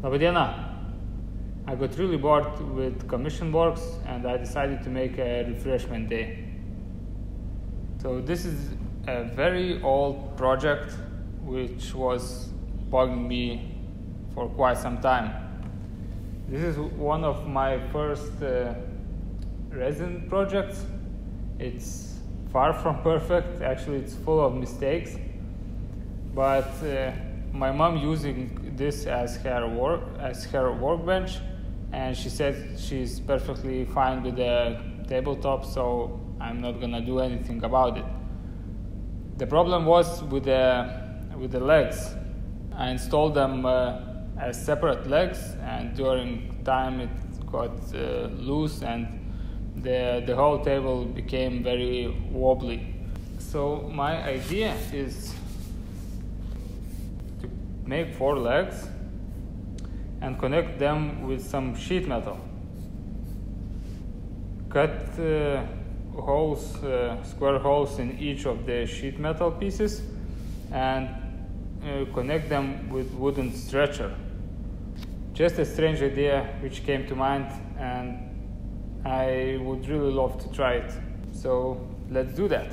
Laba diena! I got really bored with commission works and I decided to make a refreshment day. So this is a very old project which was bugging me for quite some time. This is one of my first resin projects. It's far from perfect, actually it's full of mistakes, but my mom using this as her workbench, and she said she's perfectly fine with the tabletop, so I'm not gonna do anything about it. The problem was with the legs. I installed them as separate legs, and during time it got loose and the whole table became very wobbly. So my idea is to make 4 legs and connect them with some sheet metal. Cut holes, square holes in each of the sheet metal pieces and connect them with wooden stretcher. Just a strange idea which came to mind, and I would really love to try it. So let's do that.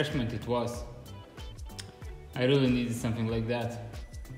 refreshment it was. I really needed something like that.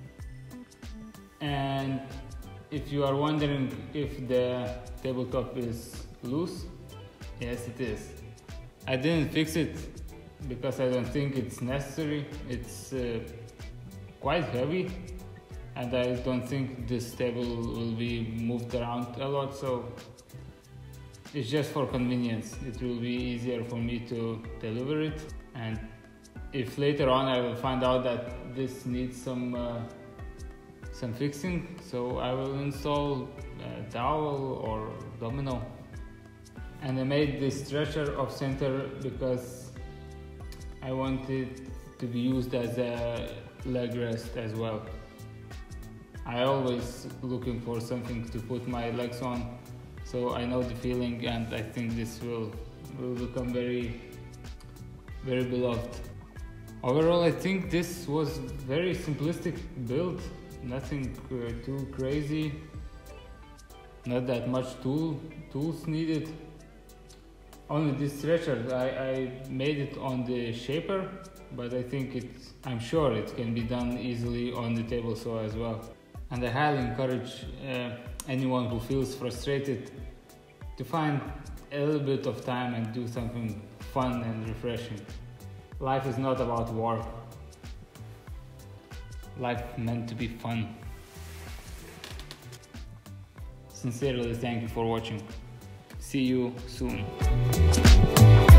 And if you are wondering if the tabletop is loose, yes it is. I didn't fix it because I don't think it's necessary. It's quite heavy, and I don't think this table will be moved around a lot, so it's just for convenience. It will be easier for me to deliver it, and if later on I will find out that this needs some fixing, so I will install a dowel or domino. And I made this stretcher off center because I want it to be used as a leg rest as well. I always looking for something to put my legs on, so I know the feeling, and I think this will become very, very beloved. Overall, I think this was very simplistic build, nothing too crazy, not that much tools needed. Only this stretcher, I made it on the shaper, but I think I'm sure it can be done easily on the table saw as well. And I highly encourage anyone who feels frustrated to find a little bit of time and do something fun and refreshing. Life is not about work. Life meant to be fun. Sincerely, thank you for watching. See you soon.